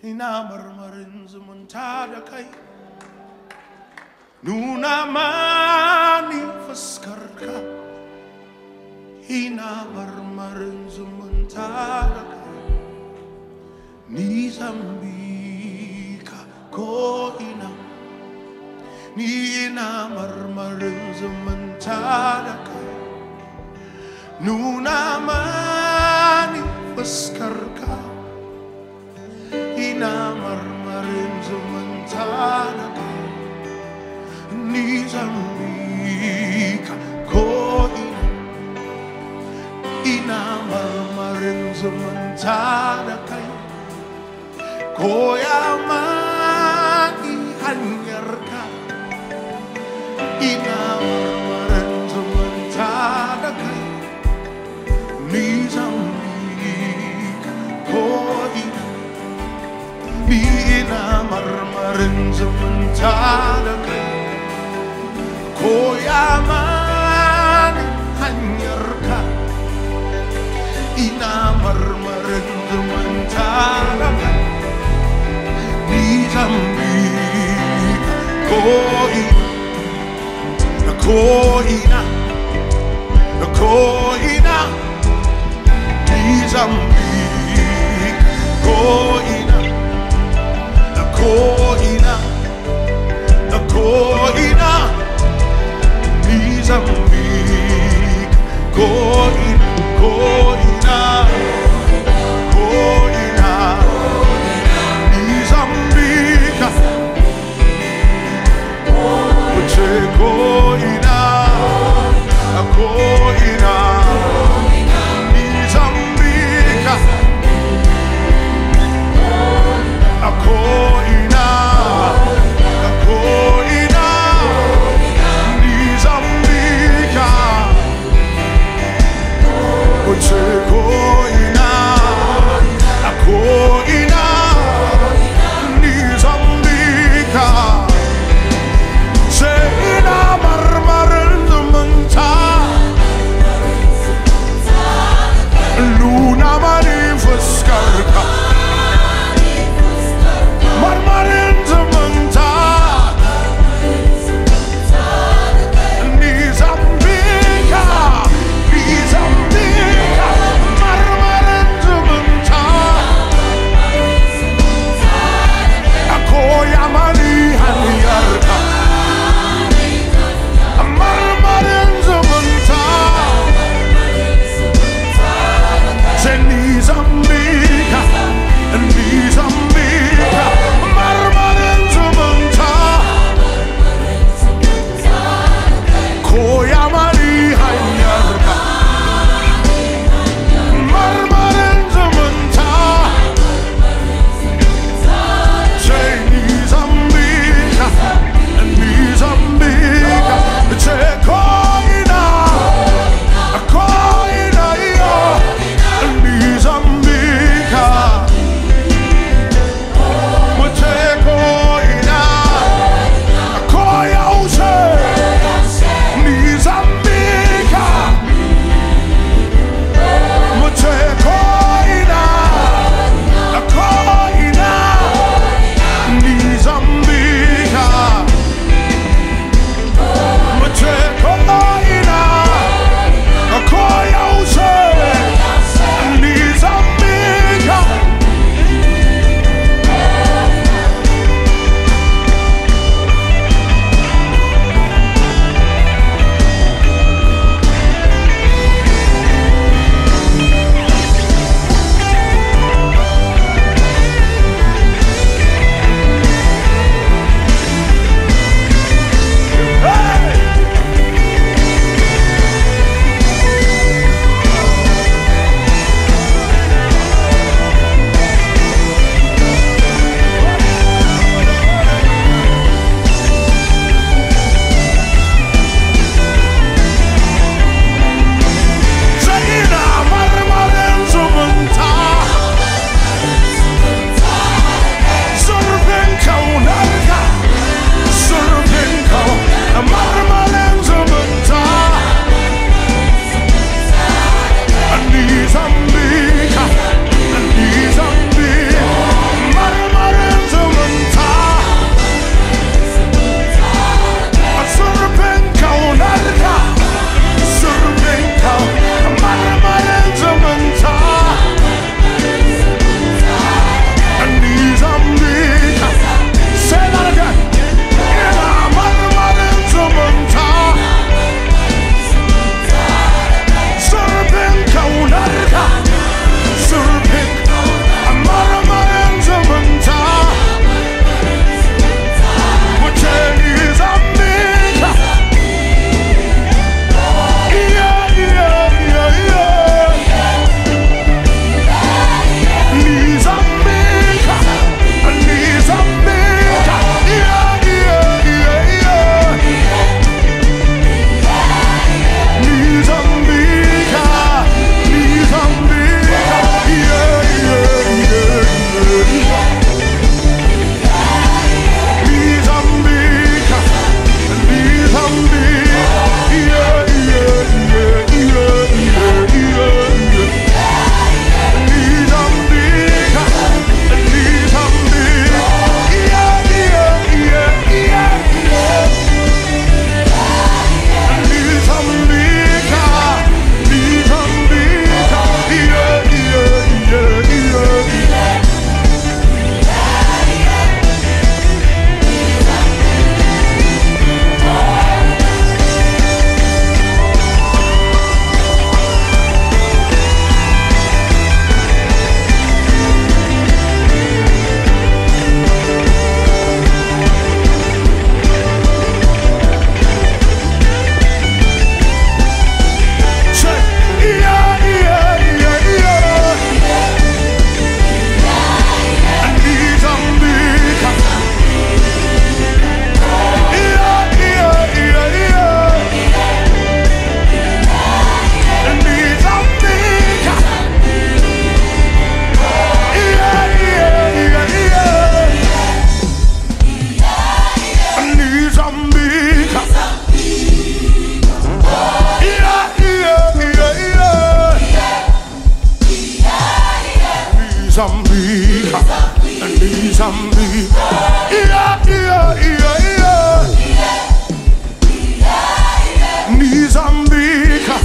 ina marmarin zumunta da kai. Nuna mani fuskarka, ina marmarin zumunta da kai. Ni zan bi ka ko ina, ni ina marmarin zumunta da kai. Nuna mani fuskarka, ina marmarin zumunta da kai. Ni zan bi ka ko ina, ina marmarin zumunta da kai. Koya mani hanyarka, ina marmarin zumunta da kai. Ni zan bi ka ko ina, ni ina marmarin zumunta da kai. Koya mani hanyarka, ina marmarin zumunta da kai. Ni zan bi ka ko ina, ko ina, ko ina. Ni zan bi ka ko ina, ko ina, ko ina. Ni zan bi ka ko ina, ko ina, ko ina. Ni zan bi ka wuce ko ina, ko ina. Ni zan bi ka. Nizambika, Nizambika, Nizambika,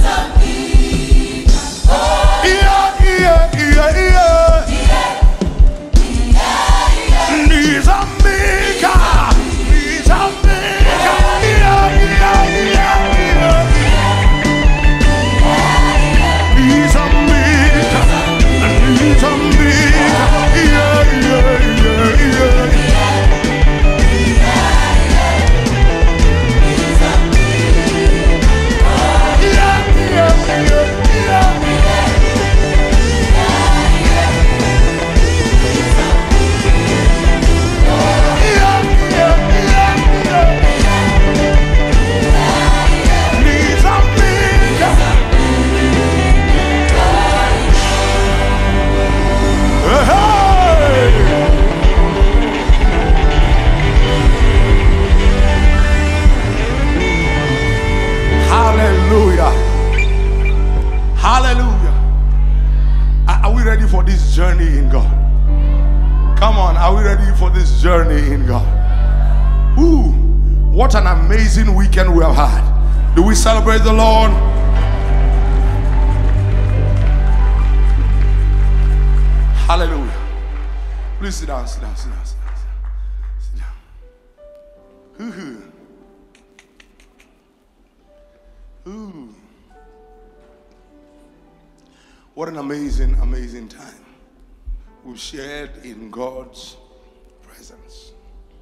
journey in God. Come on, are we ready for this journey in God? Ooh, what an amazing weekend we have had. Do we celebrate the Lord? Hallelujah. Please sit down, sit down, sit down, sit down, sit down. Ooh. Ooh. What an amazing, amazing time we've shared in God's presence.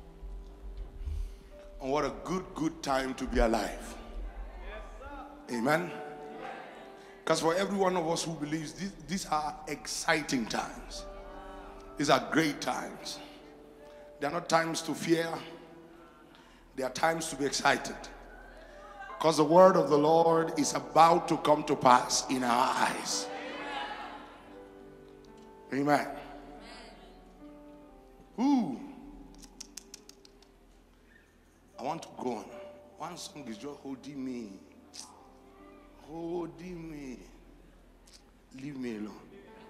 And what a good time to be alive. Amen. Because for every one of us who believes, these are exciting times. These are great times. They are not times to fear. They are times to be excited. Because the word of the Lord is about to come to pass in our eyes. Amen. Ooh. I want to go on. One song is just holding me. Holding me. Leave me alone.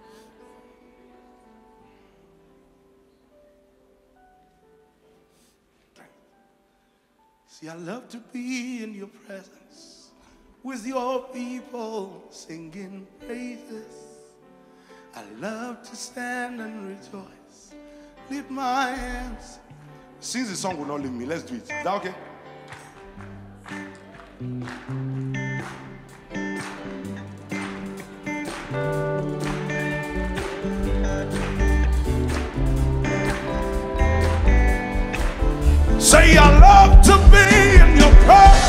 See, I love to be in your presence with your people singing praises. I love to stand and rejoice. Lift my hands. Since the song will not leave me, let's do it. Is that okay? Say, I love to be in your presence.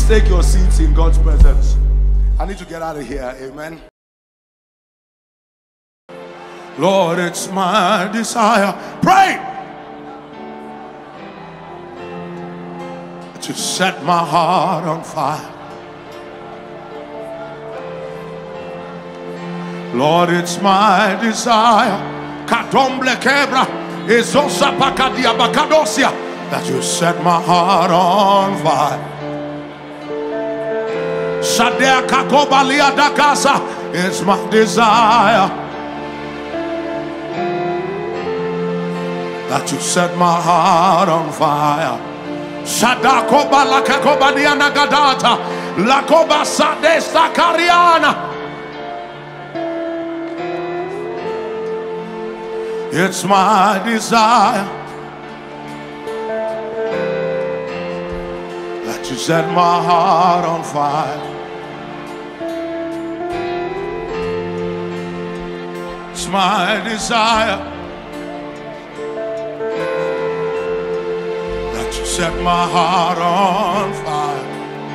Please take your seats in God's presence. I need to get out of here. Amen. Lord, it's my desire. Pray to set my heart on fire. Lord, it's my desire. Katomble kebra ezosa pakadia bakadosia, that you set my heart on fire. Shadea kakobalia dakasa, it's my desire that you set my heart on fire. Shadakoba lakakobadiana gadata, lakoba sadesta kariana. It's my desire that you set my heart on fire. It's my desire that you set my heart on fire.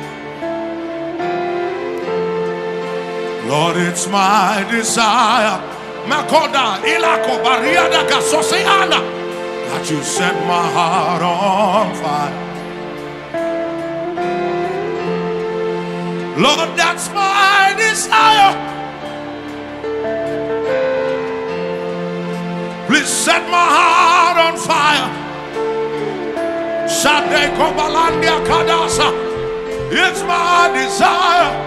Lord, it's my desire Makoda ilako bariada gasoseana, that you set my heart on fire. Lord, that's my desire. Please set my heart on fire. Shade kobalandia kadasa, it's my desire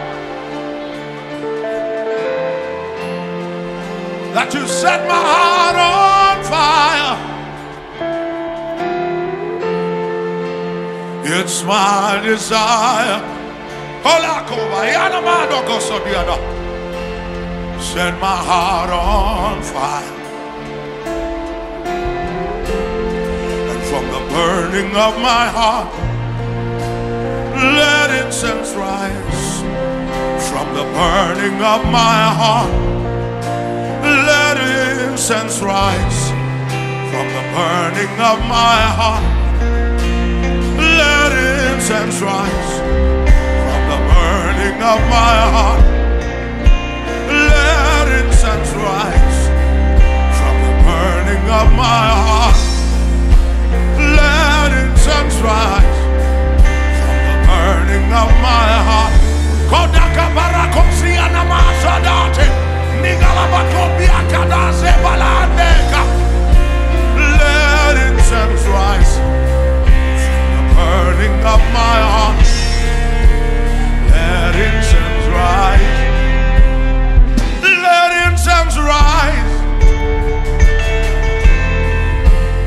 that you set my heart on fire. It's my desire. Set my heart on fire. And from the burning of my heart, let incense rise. From the burning of my heart, let incense rise. From the burning of my heart, let incense rise. From the burning of my heart, let incense rise. From the burning of my heart, let incense rise. From the burning of my heart, Kodaka barakosi anamasadate. Let incense rise from the burning of my heart. Let incense rise. Let incense rise.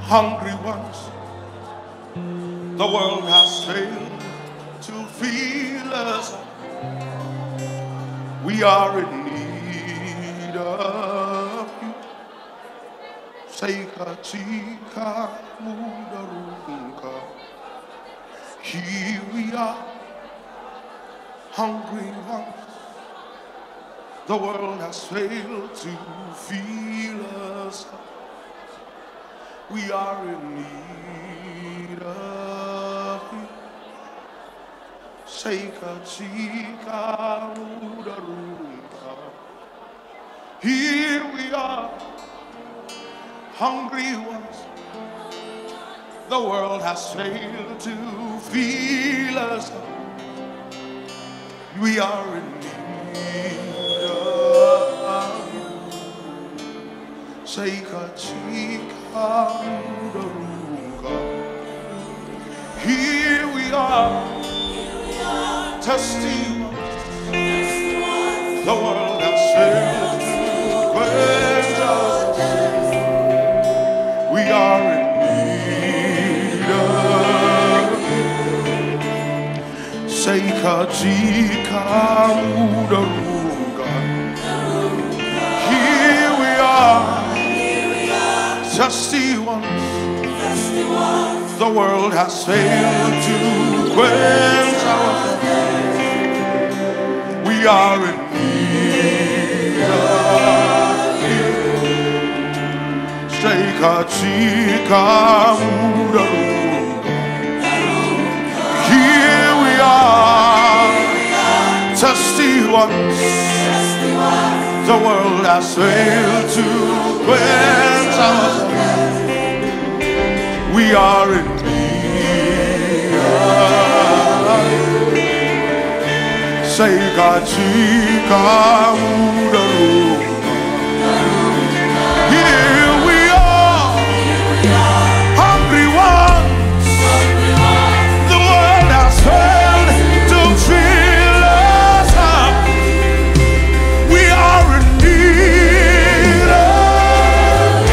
hungry ones. The world has failed to fill us. We are in need of you. Seika chika mudarunka. Here we are, hungry ones. The world has failed to fill us. We are in need of you. Seika chika mudarunka. Here we are, hungry ones. The world has failed to fill us. We are in need of you. Seika chika mudarunka. Here we are, thirsty ones. The world has failed to quench us. We are in need of you. Seika chika mudarunka. Here we are, thirsty ones. The world has failed to quench our thirst. We are in need of you. Seika chika mudarunka. Here we are, thirsty ones. The world has failed to quench our thirst. We are in need of you. Seika chika mudarunka. Here we are, hungry ones. The world has failed to fill us up. We are in need of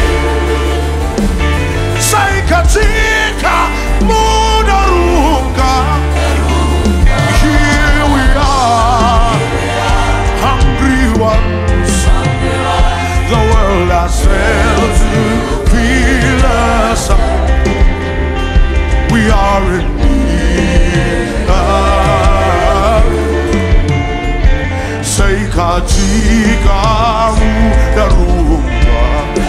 you. Seika chika mudarunka. Here we are, hungry ones. The world has failed to fill us up. We are in need of Seika chika mudarunka.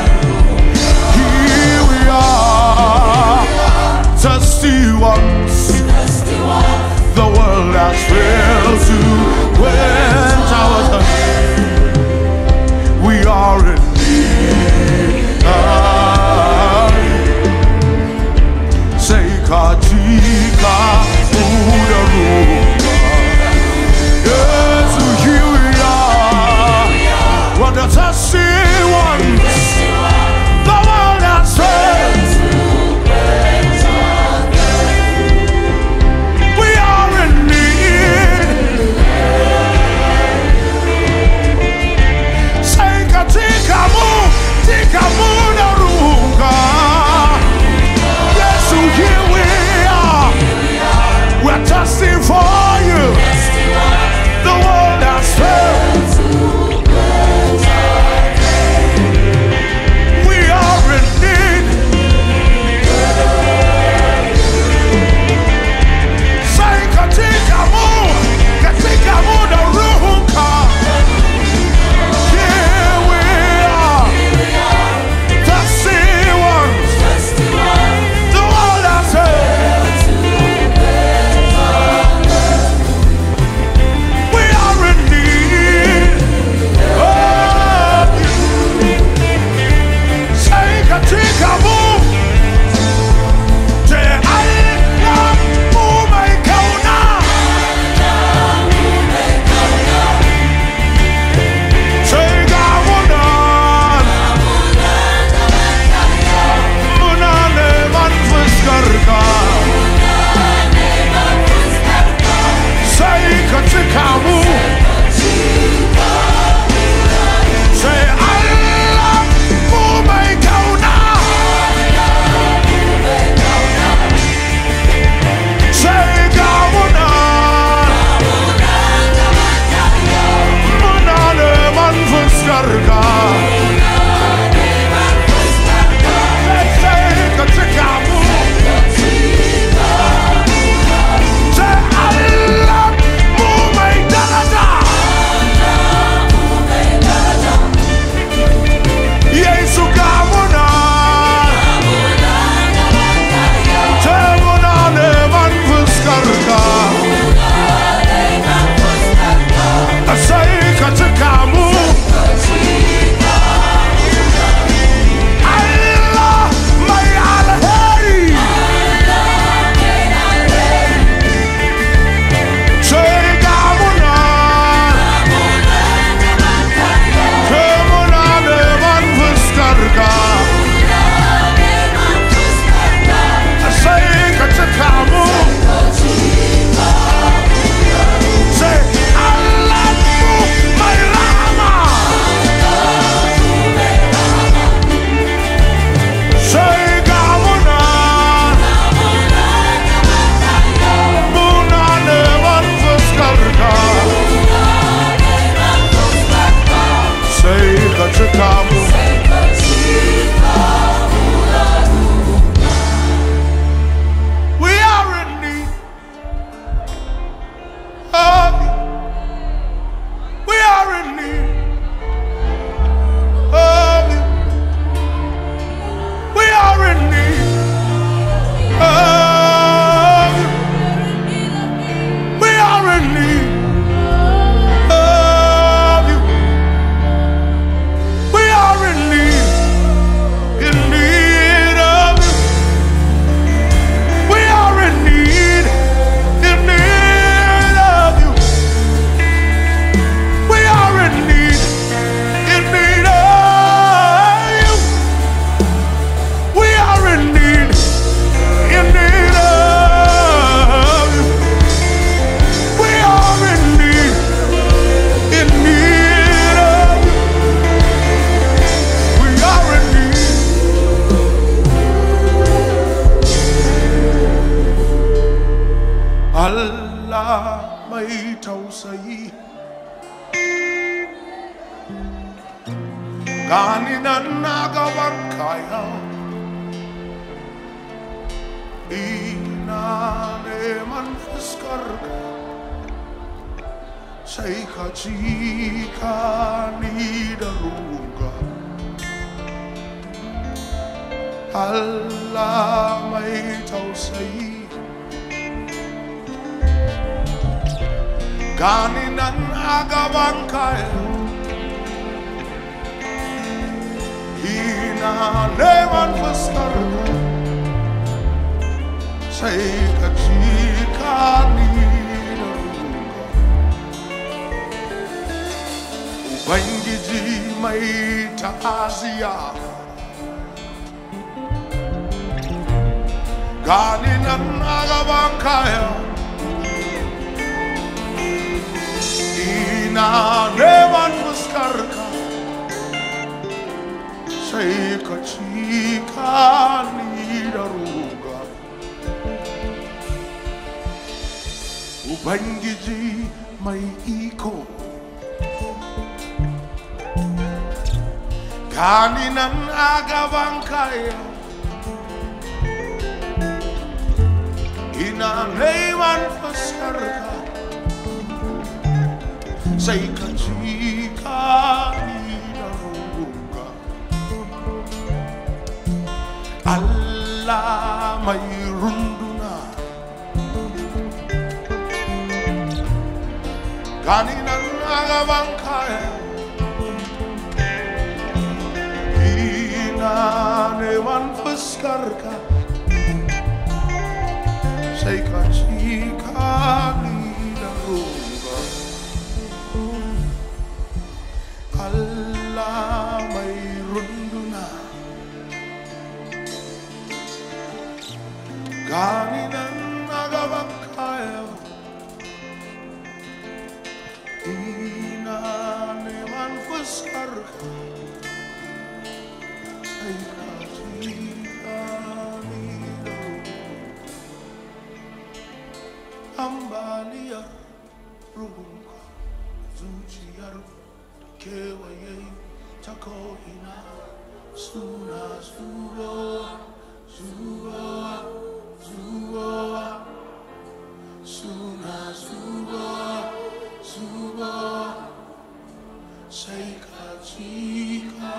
Here we are, thirsty ones. The world has failed to quench our thirst. We are in need of Seika chika mudarunka. Yes, here we are. What a Allah mai tausayi, gani nan na gaban kaya, ina neman fuskarka, sai ka cika ni da ruga. Allah mai tausayi, gani nan a gaban kaya, ina neman fuskarka, sai ka cika ni da ruga. Ubangiji mai ta'aziya, gani nan a gaban kaya, ina neman fuskarka, sai ka cika ni da ruga. Ubangiji mai iko, gani nan a gaban kaya, ina neman fuskarka, sai ka cika ni da ruga. Allah mai runduna, gani nan a gaban kaya, ina neman fuskarka, sai ka cika ni da ruga. Allah mai runduna, gani nan a gaban kaya, ina neman fuskarka, sai ka cika ni da ruga. Ambaliyar ruhunka, zuciyar kewaye ta ko'ina, suna zubowa, zubowa, zubowa, suna zubowa, zubowa, sai ka cika.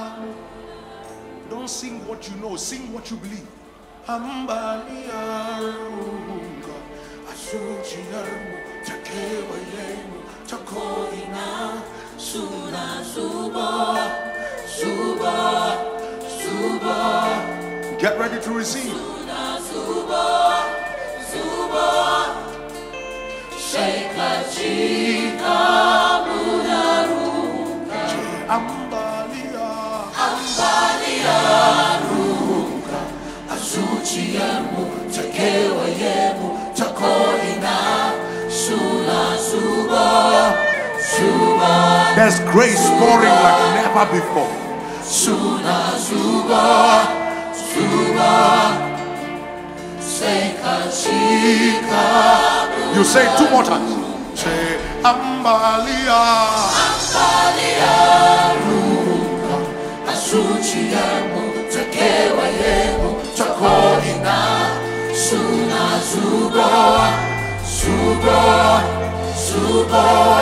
Don't sing what you know, sing what you believe. Ambaliyar ruhunka, zuciyarmu ta kewaye mu ta ko'ina, suna zubowa, zubowa, zubowa. Get ready to receive. Suna zubowa, zubowa, sai ka cika mu da ruhunka. Ambaliya, ambaliya ruhunka, a zuciyarmu ta kewaye mu ta ko'ina, suna zubowa, zubowa. There's grace pouring like never before. Suna zubowa, zubowa, sai ka cika. You say it 2 more times. Say ambaliya, ambaliya ruhunka, a zuciyarmu ta kewaye mu ta ko'ina, suna zubowa, zubowa, zubowa,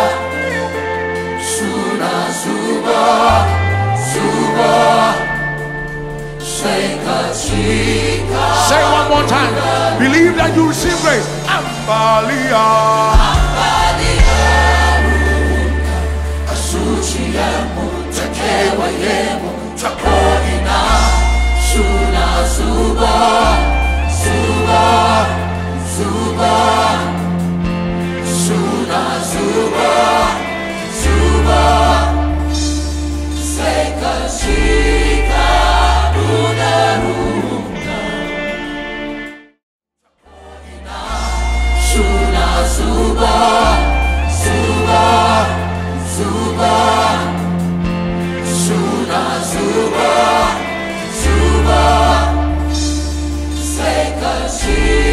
suna zubowa, zubowa, sai ka cika. Say one more time. Believe that you receive grace. Ambaliya, ambaliya ruhunka, a zuciyarmu ta kewaye mu ta ko'ina, suna zubowa, zubowa, zubowa, suna zubowa, zubowa, sai ka cika mu da ruhunka. Suna zubowa, zubowa, zubowa, suna zubowa, zubowa, sai ka cika.